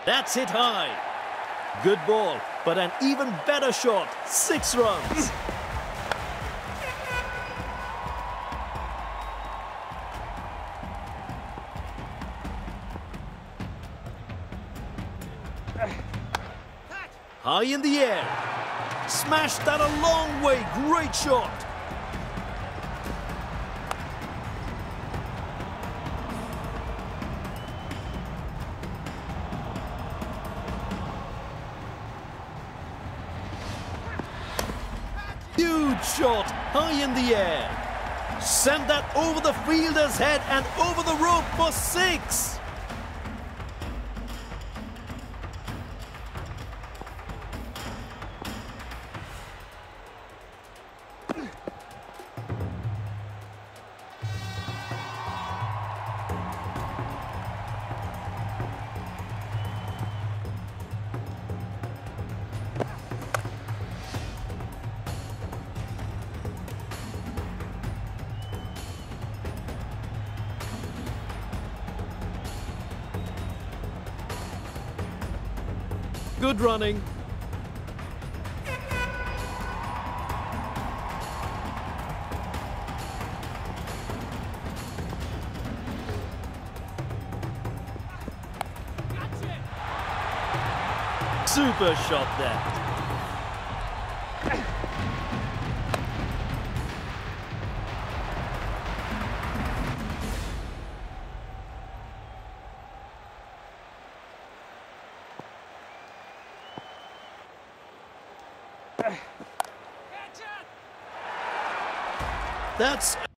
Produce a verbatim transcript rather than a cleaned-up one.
That's hit high. Good ball, but an even better shot. Six runs. High in the air. Smashed that a long way. Great shot. Huge shot. High in the air. Send that over the fielder's head and over the rope for six. Good running. Super shot there. That's